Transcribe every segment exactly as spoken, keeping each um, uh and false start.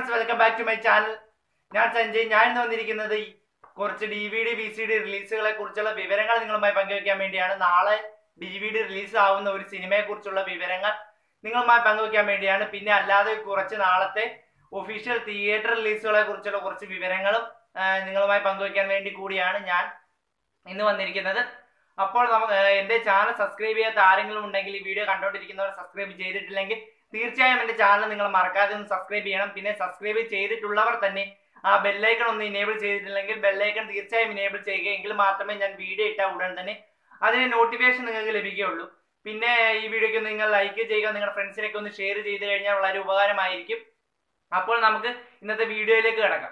Friends, welcome back to my channel. ഞാൻ സഞ്ജയ്. ഞാൻ ഇന്ന് വന്നിരിക്കുന്നത് കുറച്ച് D V D V C D റിലീസുകളെ കുറിച്ചുള്ള വിവരങ്ങൾ നിങ്ങളുമായി പങ്കുവയ്ക്കാൻ വേണ്ടിയാണ്. നാളെ ഡി വി ഡി റിലീസ് ആവുന്ന ഒരു സിനിമയെ കുറിച്ചുള്ള വിവരങ്ങൾ നിങ്ങളുമായി പങ്കുവയ്ക്കാൻ വേണ്ടിയാണ്. പിന്നെ അല്ലാതെ കുറച്ച് നാളത്തെ ഒഫീഷ്യൽ തിയേറ്റർ റിലീസുകളെ കുറിച്ചുള്ള കുറച്ച് വിവരങ്ങളും നിങ്ങളുമായി പങ്കുവയ്ക്കാൻ വേണ്ടി കൂടിയാണ് ഞാൻ ഇന്ന് വന്നിരിക്കുന്നത്. അപ്പോൾ എൻ്റെ ചാനൽ സബ്സ്ക്രൈബ് ചെയ്യാത്ത ആരെങ്കിലും ഉണ്ടെങ്കിൽ, ഈ വീഡിയോ കണ്ടുകൊണ്ടിരിക്കുന്നവർ സബ്സ്ക്രൈബ് ചെയ്തിട്ടില്ലെങ്കിൽ തീർച്ചയായും എൻ്റെ ചാനൽ നിങ്ങൾ മറക്കാതെ ഒന്ന് സബ്സ്ക്രൈബ് ചെയ്യണം. പിന്നെ സബ്സ്ക്രൈബ് ചെയ്തിട്ടുള്ളവർ തന്നെ ആ ബെല്ലൈക്കൺ ഒന്ന് ഇനേബിൾ ചെയ്തിട്ടില്ലെങ്കിൽ ബെല്ലൈക്കൺ തീർച്ചയായും ഇനേബിൾ ചെയ്യുക. എങ്കിൽ മാത്രമേ ഞാൻ വീഡിയോ ഇട്ട ഉടൻ തന്നെ അതിന് നോട്ടിഫിക്കേഷൻ നിങ്ങൾക്ക് ലഭിക്കുകയുള്ളൂ. പിന്നെ ഈ വീഡിയോയ്ക്ക് നിങ്ങൾ ലൈക്ക് ചെയ്യുക, നിങ്ങളുടെ ഫ്രണ്ട്സിനൊക്കെ ഒന്ന് ഷെയർ ചെയ്ത് കഴിഞ്ഞാൽ വളരെ ഉപകാരമായിരിക്കും. അപ്പോൾ നമുക്ക് ഇന്നത്തെ വീഡിയോയിലേക്ക് കിടക്കാം.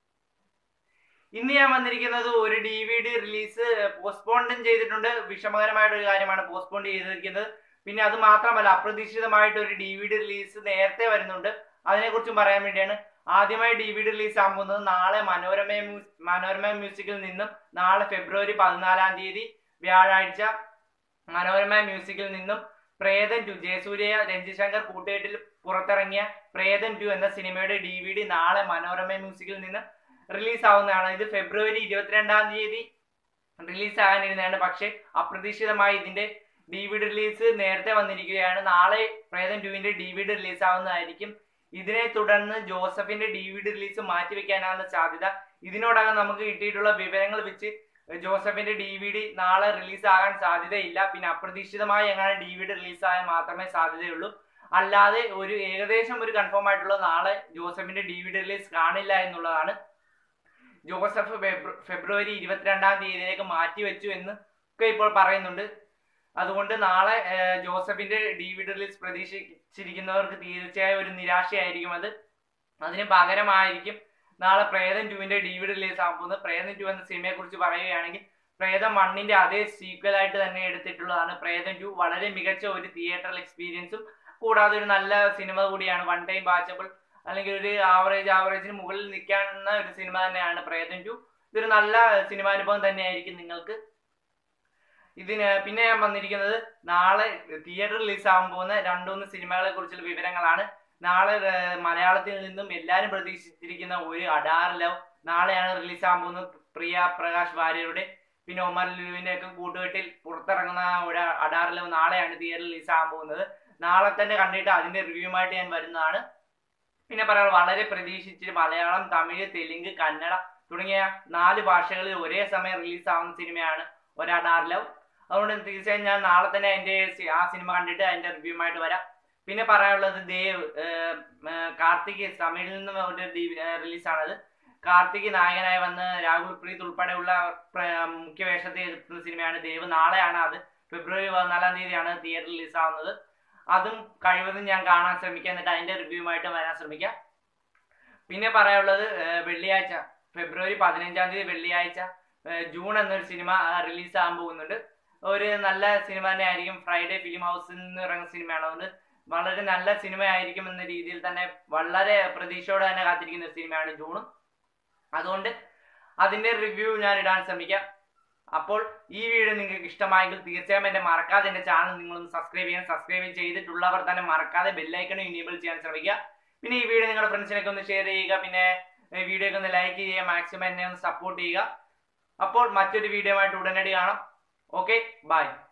ഇന്ന് ഞാൻ വന്നിരിക്കുന്നത് ഒരു ഡി വി ഡി റിലീസ് പോസ്റ്റ്പോണ്ടും ചെയ്തിട്ടുണ്ട്. വിഷമകരമായിട്ടൊരു കാര്യമാണ് പോസ്റ്റ്പോൺ ചെയ്തിരിക്കുന്നത്. പിന്നെ അത് മാത്രമല്ല, അപ്രതീക്ഷിതമായിട്ട് ഒരു ഡി വി ഡി റിലീസ് നേരത്തെ വരുന്നുണ്ട്. അതിനെക്കുറിച്ചും പറയാൻ വേണ്ടിയാണ്. ആദ്യമായി ഡി വി ഡി റിലീസ് ആകാൻ പോകുന്നത് നാളെ മനോരമ മനോരമ മ്യൂസിക്കിൽ നിന്നും നാളെ ഫെബ്രുവരി പതിനാലാം തീയതി വ്യാഴാഴ്ച മനോരമ മ്യൂസിക്കിൽ നിന്നും പ്രേതം ടു, ജയസൂര്യ രഞ്ജിത് ശങ്കർ കൂട്ടുകെട്ടിൽ പുറത്തിറങ്ങിയ പ്രേതം ടു എന്ന സിനിമയുടെ ഡി വി ഡി നാളെ മനോരമ മ്യൂസിക്കിൽ നിന്ന് റിലീസ് ആവുന്നതാണ്. ഇത് ഫെബ്രുവരി ഇരുപത്തിരണ്ടാം തീയതി റിലീസ് ആകാനിരുന്നതാണ്. പക്ഷേ അപ്രതീക്ഷിതമായി ഇതിന്റെ ഡി വി ഡി റിലീസ് നേരത്തെ വന്നിരിക്കുകയാണ്. നാളെ പ്രേതം ടുവിന്റെ ഡി വി ഡി റിലീസ് ആവുന്നതായിരിക്കും. ഇതിനെ തുടർന്ന് ജോസഫിന്റെ ഡി വി ഡി റിലീസ് മാറ്റിവെക്കാനാണ് സാധ്യത. ഇതിനോടകം നമുക്ക് കിട്ടിയിട്ടുള്ള വിവരങ്ങൾ വെച്ച് ജോസഫിന്റെ ഡി വി ഡി നാളെ റിലീസ് ആകാൻ സാധ്യതയില്ല. പിന്നെ അപ്രതീക്ഷിതമായി എങ്ങനെ ഡി വി ഡി റിലീസ് ആകാൻ മാത്രമേ സാധ്യതയുള്ളൂ. അല്ലാതെ ഒരു ഏകദേശം ഒരു കൺഫേം ആയിട്ടുള്ള നാളെ ജോസഫിന്റെ ഡി വി ഡി റിലീസ് കാണില്ല എന്നുള്ളതാണ്. ജോസഫ് ഫെബ്രുവരി ഇരുപത്തിരണ്ടാം തീയതിയിലേക്ക് മാറ്റിവെച്ചു എന്ന് ഒക്കെ ഇപ്പോൾ പറയുന്നുണ്ട്. അതുകൊണ്ട് നാളെ ജോസഫിന്റെ ഡി വി ഡി റിലീസ് പ്രതീക്ഷിച്ചിരിക്കുന്നവർക്ക് തീർച്ചയായും ഒരു നിരാശയായിരിക്കും. അത് അതിന് പകരമായിരിക്കും നാളെ പ്രേതം ടുവിന്റെ ഡി വി ഡി റിലീസ് ആകാൻ പോകുന്നത്. പ്രേതം ടു എന്ന സിനിമയെ കുറിച്ച് പറയുകയാണെങ്കിൽ, പ്രേതം വണ്ണിന്റെ അതേ സീക്വലായിട്ട് തന്നെ എടുത്തിട്ടുള്ളതാണ് പ്രേതം ടു. വളരെ മികച്ച ഒരു തിയേറ്ററൽ എക്സ്പീരിയൻസും കൂടാതെ ഒരു നല്ല സിനിമ കൂടിയാണ്. വൺ ടൈം വാച്ചബിൾ, അല്ലെങ്കിൽ ഒരു ആവറേജ് ആവറേജിന് മുകളിൽ നിൽക്കാവുന്ന ഒരു സിനിമ തന്നെയാണ് പ്രേതം ടു. ഇതൊരു നല്ല സിനിമാനുഭവം തന്നെയായിരിക്കും നിങ്ങൾക്ക്. ഇതിന് പിന്നെ ഞാൻ വന്നിരിക്കുന്നത് നാളെ തിയേറ്റർ റിലീസ് ആകാൻ പോകുന്ന രണ്ടുമൂന്ന് സിനിമകളെ കുറിച്ചുള്ള വിവരങ്ങളാണ്. നാളെ മലയാളത്തിൽ നിന്നും എല്ലാവരും പ്രതീക്ഷിച്ചിരിക്കുന്ന ഒരു അഡാർ ലവ് നാളെയാണ് റിലീസ് ആകാൻ പോകുന്നത്. പ്രിയ പ്രകാശ് വാര്യരുടെ പിന്നെ ഒമർ ലുലുവിന്റെ ഒക്കെ കൂട്ടുകെട്ടിൽ പുറത്തിറങ്ങുന്ന ഒരു അഡാർ ലവ് നാളെയാണ് തിയേറ്റർ റിലീസ് ആകാൻ പോകുന്നത്. നാളെ തന്നെ കണ്ടിട്ട് അതിന്റെ റിവ്യൂമായിട്ട് ഞാൻ വരുന്നതാണ്. പിന്നെ പറയാം, വളരെ പ്രതീക്ഷിച്ച് മലയാളം, തമിഴ്, തെലുങ്ക്, കന്നഡ തുടങ്ങിയ നാല് ഭാഷകളിൽ ഒരേ സമയം റിലീസ് ആവുന്ന സിനിമയാണ് ഒരു അഡാർ ലവ്. അതുകൊണ്ട് തീർച്ചയായും ഞാൻ നാളെ തന്നെ അതിന്റെ ആ സിനിമ കണ്ടിട്ട് അതിന്റെ റിവ്യൂമായിട്ട് വരാം. പിന്നെ പറയാനുള്ളത്, ദേവ് കാർത്തിക് തമിഴിൽ നിന്നും ഒരു റിലീസാണത്. കാർത്തിക് നായകനായി വന്ന് രാഹുൽ പ്രീത് ഉൾപ്പെടെയുള്ള മുഖ്യ വേഷത്തിൽ എത്തുന്ന സിനിമയാണ് ദേവ്. നാളെയാണ് അത്, ഫെബ്രുവരി പതിനാലാം തീയതിയാണ് തിയേറ്റർ റിലീസ് ആവുന്നത്. അതും കഴിവതും ഞാൻ കാണാൻ ശ്രമിക്കാം, എന്നിട്ട് അതിന്റെ റിവ്യൂമായിട്ട് വരാൻ ശ്രമിക്കാം. പിന്നെ പറയാനുള്ളത്, വെള്ളിയാഴ്ച ഫെബ്രുവരി പതിനഞ്ചാം തീയതി വെള്ളിയാഴ്ച ജൂൺ എന്നൊരു സിനിമ റിലീസ് ആകാൻ പോകുന്നുണ്ട്. ഒരു നല്ല സിനിമ തന്നെ ആയിരിക്കും. ഫ്രൈഡേ ഫിലിം ഹൗസിൽ നിന്ന് ഇറങ്ങുന്ന സിനിമയാണ്. അതുകൊണ്ട് വളരെ നല്ല സിനിമ ആയിരിക്കും എന്ന രീതിയിൽ തന്നെ വളരെ പ്രതീക്ഷയോടെ തന്നെ കാത്തിരിക്കുന്ന ഒരു സിനിമയാണ് ജൂണും. അതുകൊണ്ട് അതിന്റെ റിവ്യൂ ഞാൻ ഇടാൻ ശ്രമിക്കാം. അപ്പോൾ ഈ വീഡിയോ നിങ്ങൾക്ക് ഇഷ്ടമായെങ്കിൽ തീർച്ചയായും എന്നെ മറക്കാതെ എൻ്റെ ചാനൽ നിങ്ങളൊന്ന് സബ്സ്ക്രൈബ് ചെയ്യാൻ. സബ്സ്ക്രൈബ് ചെയ്തിട്ടുള്ളവർ തന്നെ മറക്കാതെ ബെല്ലൈക്കൺ ഇനേബിൾ ചെയ്യാൻ ശ്രമിക്കുക. പിന്നെ ഈ വീഡിയോ നിങ്ങളുടെ ഫ്രണ്ട്സിനൊക്കെ ഒന്ന് ഷെയർ ചെയ്യുക. പിന്നെ വീഡിയോക്ക് ഒന്ന് ലൈക്ക് ചെയ്യുക. മാക്സിമം എന്നെ ഒന്ന് സപ്പോർട്ട് ചെയ്യുക. അപ്പോൾ മറ്റൊരു വീഡിയോ ആയിട്ട് ഉടനടി കാണാം. Okay, by.